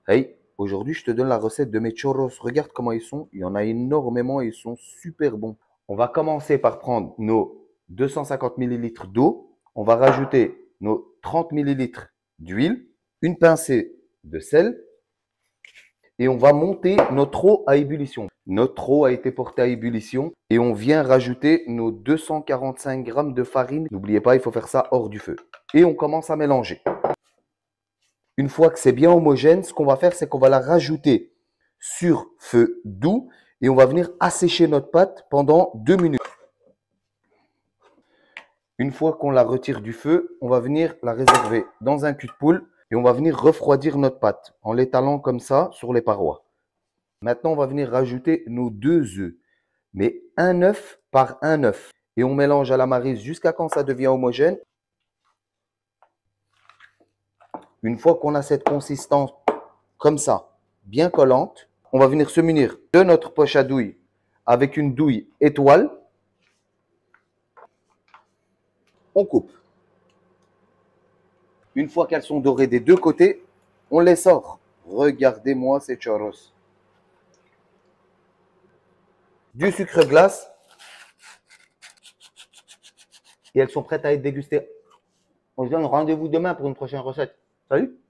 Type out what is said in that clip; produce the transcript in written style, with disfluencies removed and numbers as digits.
Hey, aujourd'hui, je te donne la recette de mes churros. Regarde comment ils sont. Il y en a énormément et ils sont super bons. On va commencer par prendre nos 250 millilitres d'eau. On va rajouter nos 30 millilitres d'huile, une pincée de sel et on va monter notre eau à ébullition. Notre eau a été portée à ébullition et on vient rajouter nos 245 grammes de farine. N'oubliez pas, il faut faire ça hors du feu. Et on commence à mélanger. Une fois que c'est bien homogène, ce qu'on va faire, c'est qu'on va la rajouter sur feu doux et on va venir assécher notre pâte pendant 2 minutes. Une fois qu'on la retire du feu, on va venir la réserver dans un cul de poule et on va venir refroidir notre pâte en l'étalant comme ça sur les parois. Maintenant, on va venir rajouter nos 2 œufs, mais un œuf par un œuf. Et on mélange à la maryse jusqu'à quand ça devient homogène. Une fois qu'on a cette consistance comme ça, bien collante, on va venir se munir de notre poche à douille avec une douille étoile. On coupe. Une fois qu'elles sont dorées des deux côtés, on les sort. Regardez-moi ces churros. Du sucre glace. Et elles sont prêtes à être dégustées. On se donne rendez-vous demain pour une prochaine recette. Salut!